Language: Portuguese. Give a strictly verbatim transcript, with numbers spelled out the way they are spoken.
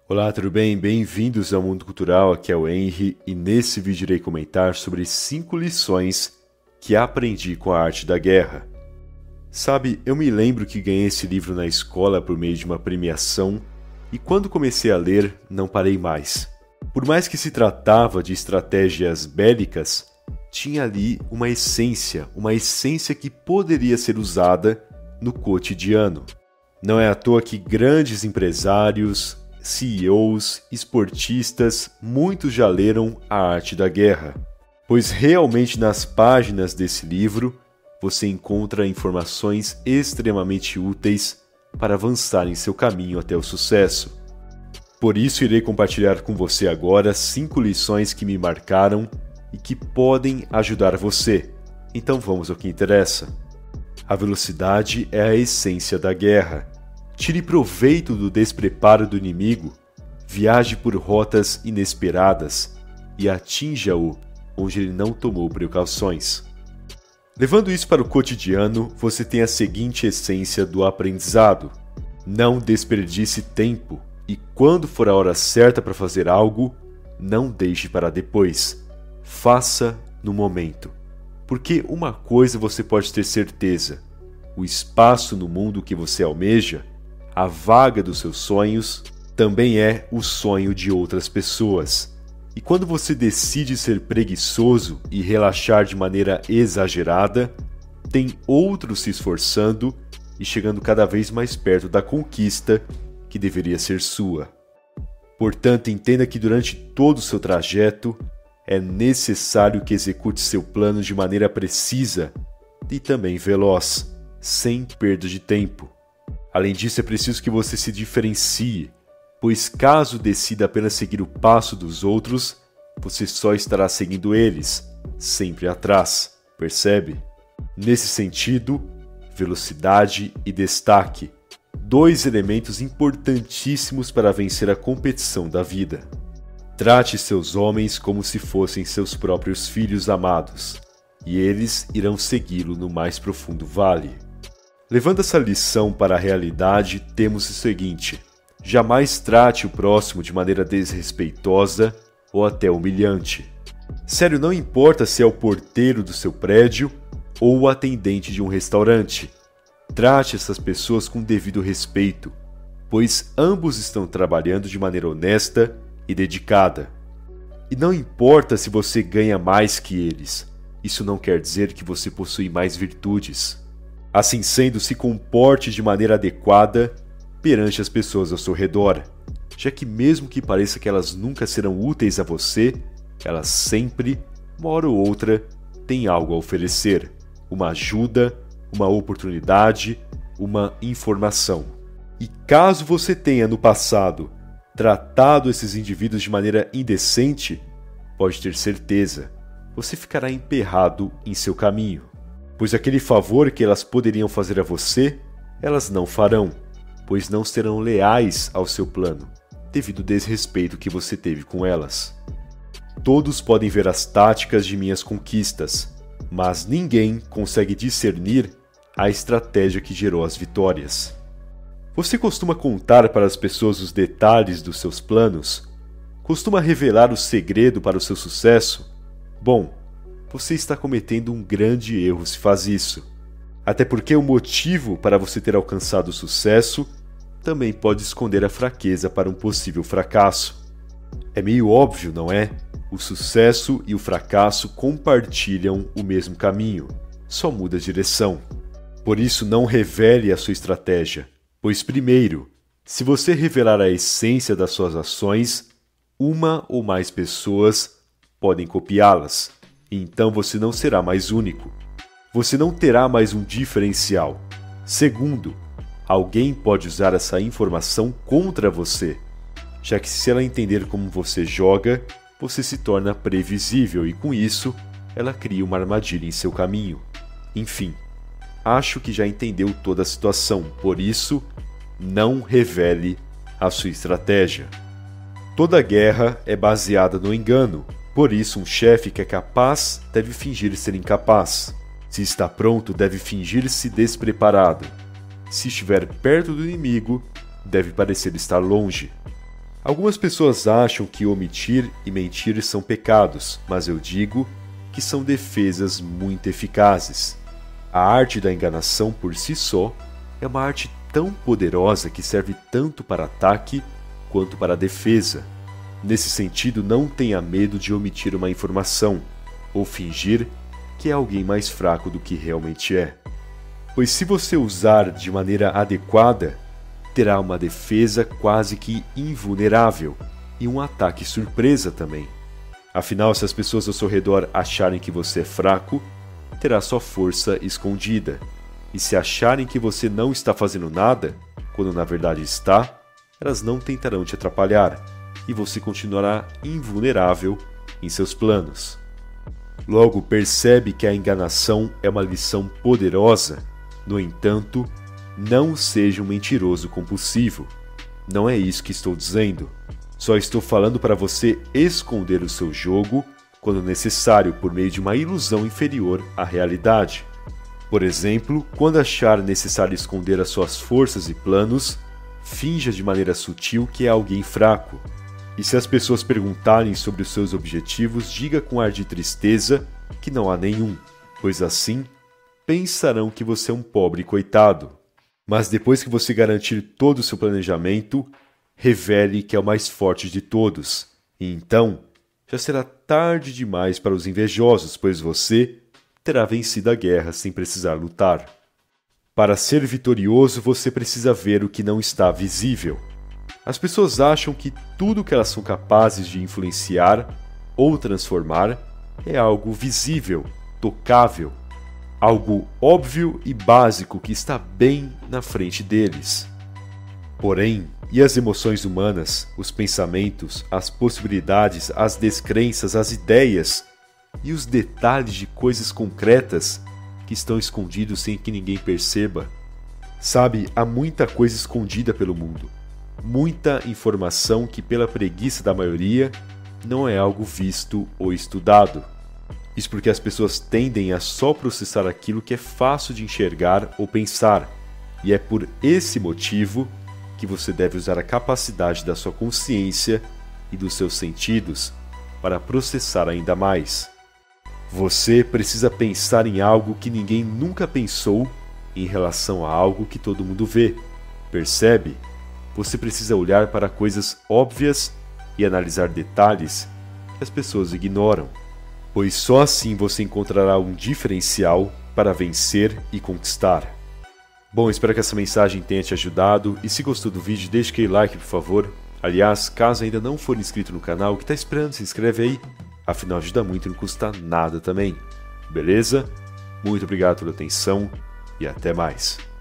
Olá, tudo bem? Bem-vindos ao Mundo Cultural, aqui é o Henry e nesse vídeo irei comentar sobre cinco lições que aprendi com a arte da guerra. Sabe, eu me lembro que ganhei esse livro na escola por meio de uma premiação e quando comecei a ler, não parei mais. Por mais que se tratava de estratégias bélicas, tinha ali uma essência, uma essência que poderia ser usada no cotidiano. Não é à toa que grandes empresários, C E Os, esportistas, muitos já leram A Arte da Guerra, pois realmente nas páginas desse livro você encontra informações extremamente úteis para avançar em seu caminho até o sucesso. Por isso irei compartilhar com você agora cinco lições que me marcaram e que podem ajudar você. Então vamos ao que interessa. A velocidade é a essência da guerra. Tire proveito do despreparo do inimigo, viaje por rotas inesperadas e atinja-o onde ele não tomou precauções. Levando isso para o cotidiano, você tem a seguinte essência do aprendizado. Não desperdice tempo e quando for a hora certa para fazer algo, não deixe para depois. Faça no momento. Porque uma coisa você pode ter certeza, o espaço no mundo que você almeja, a vaga dos seus sonhos, também é o sonho de outras pessoas. E quando você decide ser preguiçoso e relaxar de maneira exagerada, tem outros se esforçando e chegando cada vez mais perto da conquista que deveria ser sua. Portanto, entenda que durante todo o seu trajeto, é necessário que execute seu plano de maneira precisa e também veloz, sem perda de tempo. Além disso, é preciso que você se diferencie, pois caso decida apenas seguir o passo dos outros, você só estará seguindo eles, sempre atrás, percebe? Nesse sentido, velocidade e destaque, dois elementos importantíssimos para vencer a competição da vida. Trate seus homens como se fossem seus próprios filhos amados, e eles irão segui-lo no mais profundo vale. Levando essa lição para a realidade, temos o seguinte: jamais trate o próximo de maneira desrespeitosa ou até humilhante. Sério, não importa se é o porteiro do seu prédio ou o atendente de um restaurante. Trate essas pessoas com devido respeito, pois ambos estão trabalhando de maneira honesta e dedicada. E não importa se você ganha mais que eles, isso não quer dizer que você possui mais virtudes. Assim sendo, se comporte de maneira adequada perante as pessoas ao seu redor, já que mesmo que pareça que elas nunca serão úteis a você, elas sempre, uma hora ou outra, têm algo a oferecer, uma ajuda, uma oportunidade, uma informação. E caso você tenha no passado tratado esses indivíduos de maneira indecente, pode ter certeza, você ficará emperrado em seu caminho. Pois aquele favor que elas poderiam fazer a você, elas não farão, pois não serão leais ao seu plano, devido ao desrespeito que você teve com elas. Todos podem ver as táticas de minhas conquistas, mas ninguém consegue discernir a estratégia que gerou as vitórias. Você costuma contar para as pessoas os detalhes dos seus planos? Costuma revelar o segredo para o seu sucesso? Bom, você está cometendo um grande erro se faz isso. Até porque o motivo para você ter alcançado o sucesso também pode esconder a fraqueza para um possível fracasso. É meio óbvio, não é? O sucesso e o fracasso compartilham o mesmo caminho, só muda a direção. Por isso, não revele a sua estratégia, pois primeiro, se você revelar a essência das suas ações, uma ou mais pessoas podem copiá-las. Então você não será mais único. Você não terá mais um diferencial. Segundo, alguém pode usar essa informação contra você, já que se ela entender como você joga, você se torna previsível e com isso, ela cria uma armadilha em seu caminho. Enfim, acho que já entendeu toda a situação, por isso, não revele a sua estratégia. Toda guerra é baseada no engano. Por isso, um chefe que é capaz deve fingir ser incapaz. Se está pronto, deve fingir-se despreparado. Se estiver perto do inimigo, deve parecer estar longe. Algumas pessoas acham que omitir e mentir são pecados, mas eu digo que são defesas muito eficazes. A arte da enganação por si só é uma arte tão poderosa que serve tanto para ataque quanto para defesa. Nesse sentido, não tenha medo de omitir uma informação ou fingir que é alguém mais fraco do que realmente é. Pois se você usar de maneira adequada, terá uma defesa quase que invulnerável e um ataque surpresa também. Afinal, se as pessoas ao seu redor acharem que você é fraco, terá sua força escondida. E se acharem que você não está fazendo nada, quando na verdade está, elas não tentarão te atrapalhar e você continuará invulnerável em seus planos. Logo, percebe que a enganação é uma lição poderosa. No entanto, não seja um mentiroso compulsivo. Não é isso que estou dizendo. Só estou falando para você esconder o seu jogo quando necessário por meio de uma ilusão inferior à realidade. Por exemplo, quando achar necessário esconder as suas forças e planos, finja de maneira sutil que é alguém fraco. E se as pessoas perguntarem sobre os seus objetivos, diga com ar de tristeza que não há nenhum, pois assim pensarão que você é um pobre coitado. Mas depois que você garantir todo o seu planejamento, revele que é o mais forte de todos. E então, já será tarde demais para os invejosos, pois você terá vencido a guerra sem precisar lutar. Para ser vitorioso, você precisa ver o que não está visível. As pessoas acham que tudo que elas são capazes de influenciar ou transformar é algo visível, tocável, algo óbvio e básico que está bem na frente deles. Porém, e as emoções humanas, os pensamentos, as possibilidades, as descrenças, as ideias e os detalhes de coisas concretas que estão escondidos sem que ninguém perceba? Sabe, há muita coisa escondida pelo mundo. Muita informação que, pela preguiça da maioria, não é algo visto ou estudado. Isso porque as pessoas tendem a só processar aquilo que é fácil de enxergar ou pensar, e é por esse motivo que você deve usar a capacidade da sua consciência e dos seus sentidos para processar ainda mais. Você precisa pensar em algo que ninguém nunca pensou em relação a algo que todo mundo vê. Percebe? Você precisa olhar para coisas óbvias e analisar detalhes que as pessoas ignoram, pois só assim você encontrará um diferencial para vencer e conquistar. Bom, espero que essa mensagem tenha te ajudado, e se gostou do vídeo, deixe aquele like, por favor. Aliás, caso ainda não for inscrito no canal, o que está esperando? Se inscreve aí, afinal ajuda muito e não custa nada também. Beleza? Muito obrigado pela atenção e até mais.